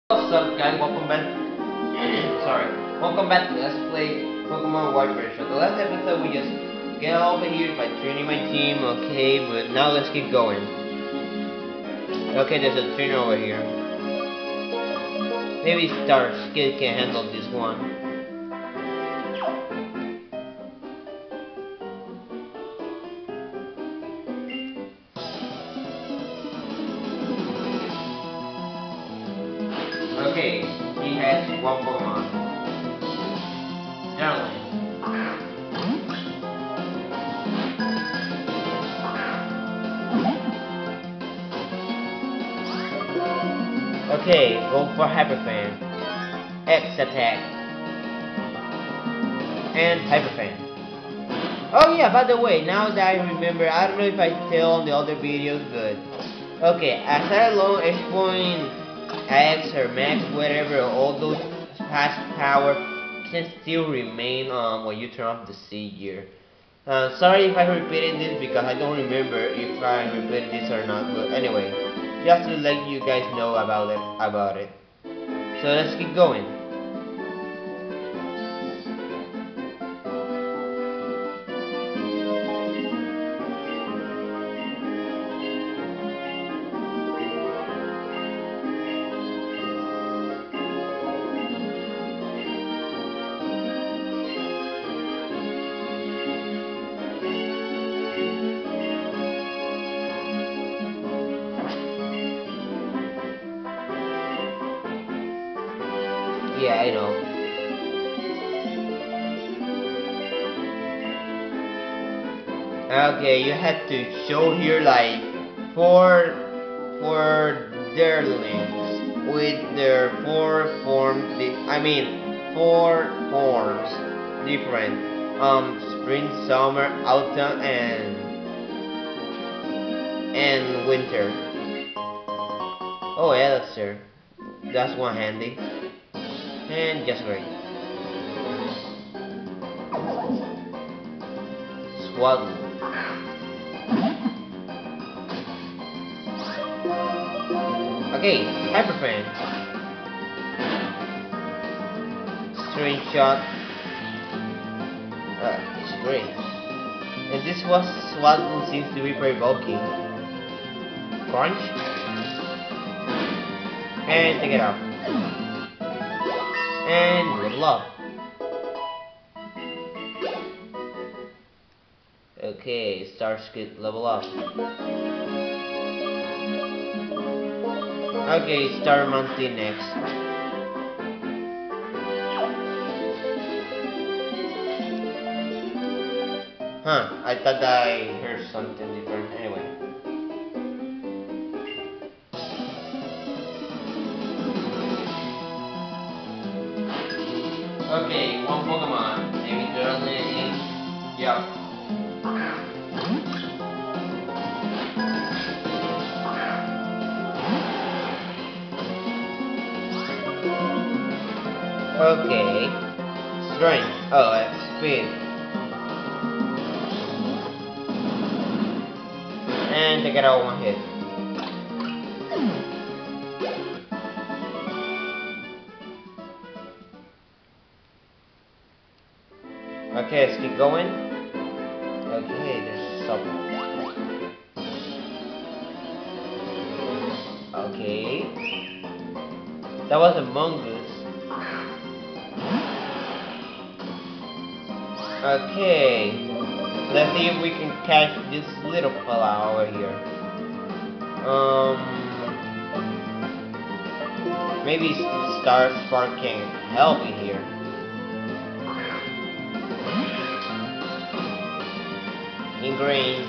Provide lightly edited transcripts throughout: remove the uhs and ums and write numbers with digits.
What's up guys, welcome back sorry, welcome back to Let's Play Pokemon White version. The last episode we just get over here by training my team, okay, but now let's keep going. Okay, there's a trainer over here. Maybe Starskid can handle this one. Okay, he has one Pokemon. Darling. Okay, go for Hyper Fan. X attack. And Hyper Fan. Oh yeah, by the way, now that I remember, I don't know if I tell on the other videos, but okay, as I learn H-Point X or Max, whatever, all those past power can still remain when you turn off the C gear. Sorry if I repeated this because I don't remember if I repeated this or not, but anyway, just to let you guys know about it. So let's keep going. Yeah, I know. Okay, you have to show here like four darlings with their four forms different. Spring, summer, autumn, and winter. Oh, Elixir. That's one handy. And just great. Swallow. Okay, Hyper Fan. Strange Shot. It's great. And this was Swallow seems to be very bulky. Crunch. And take it out. And level up. Okay, Starskid level up. Okay, Starmonty next. Huh, I thought I heard something different. Anyway. Okay, one Pokemon. Maybe Darling. Yup. Okay. Strength. Oh, speed. And take it out one hit. Okay, let's keep going. Okay, there's something. Okay. That was a mongoose. Okay. Let's see if we can catch this little fella over here. Maybe Star Spark can help me here. Ingrained.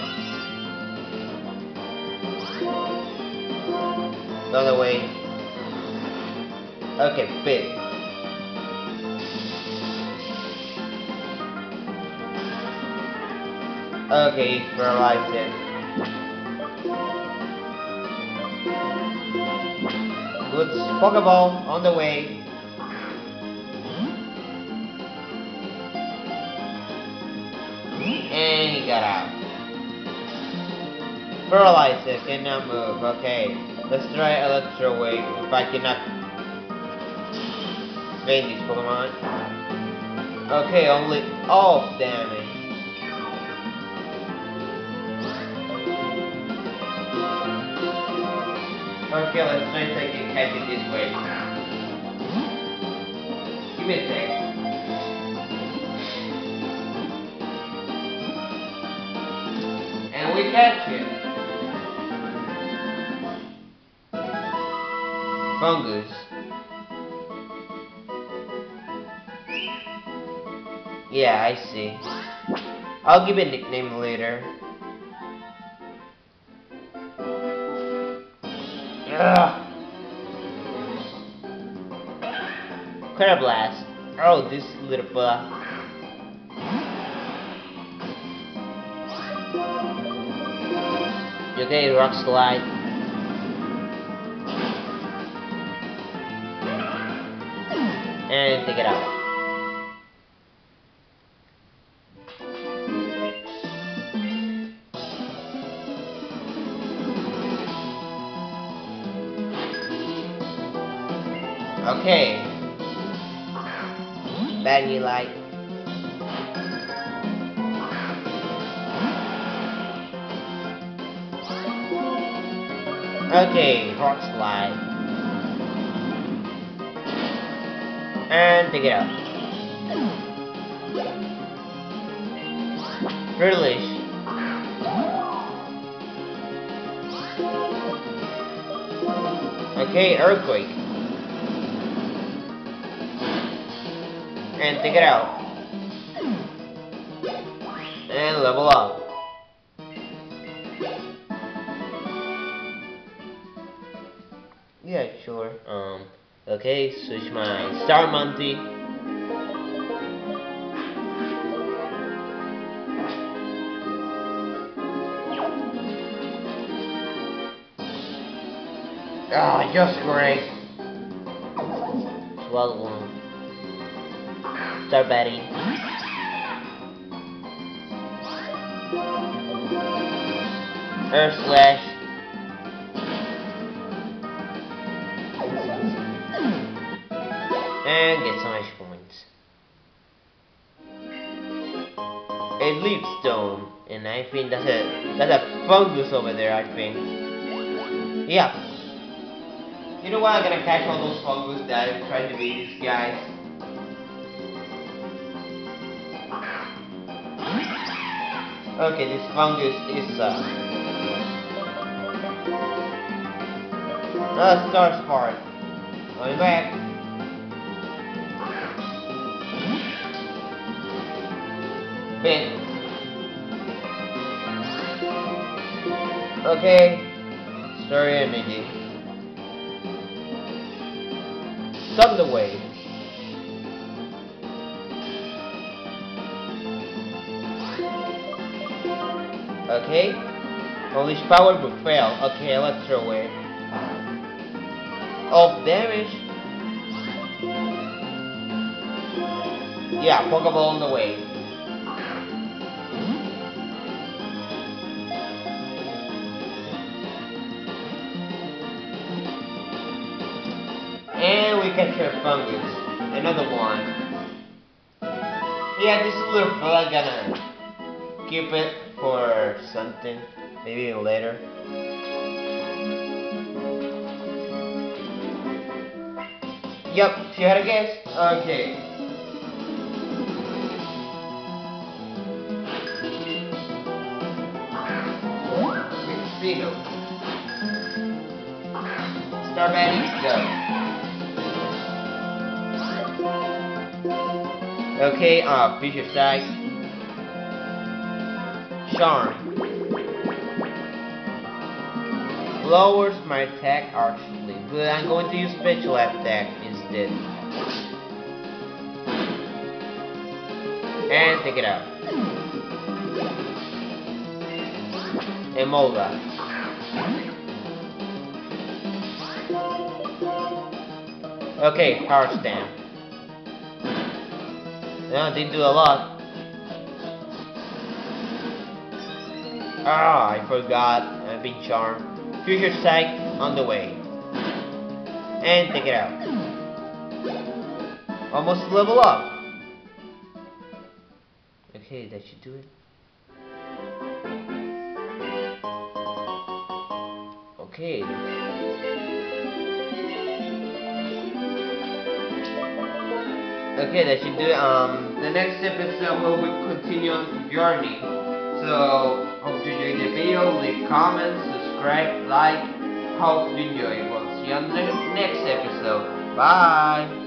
The other way. Okay, big. Okay, he's paralyzed it. Good Pokeball on the way. And he got out. Paralyzed it, cannot move. Okay, let's try Electro Wave. If I cannot main these Pokemon. Okay, only off damage. Okay, let's try to catch it this way. Give me a sec. And we catch it. Fungus. Yeah, I see. I'll give it a nickname later. Ugh. Crabblast. Oh, this little fella. Okay, Rock Slide. And take it out. Okay. Baggy Light. Okay, Rock Slide. And take it out. Frillish. Okay, Earthquake. And take it out. And level up. Yeah, sure. Okay, switch my Starmonty. Ah, just great. Swallow one. Start batting. Earth Slash. And get some extra points. A Leaf Stone. And I think that's a fungus over there, I think. Yeah. You know what? I'm gonna catch all those fungus that I've tried to beat these guys. Okay, this fungus is Star Spark. Going back. Bit. Okay. Story Energy. Thunder Wave. Okay. Unleash power but fail. Okay, let's throw it. Off damage. Yeah, Pokeball on the way. And we capture a fungus. Another one. Yeah, this little fella gonna keep it for something. Maybe later. Yup, she had a guess. Okay. Vino. Star batting, go. Okay, Future Sight. Charm. Lowers my attack archly, but I'm going to use special attack instead. And take it out. Emolga. Okay, Power Stamp. No, didn't do a lot. Ah, I forgot. I've been charmed. Future Sight on the way. And take it out. Almost level up. Okay, that should do it. Okay. Okay, that should do it. The next episode will be continue on the journey. So, hope you enjoyed the video. Leave comments, subscribe, like. Hope you enjoy. We'll see you on the next episode. Bye.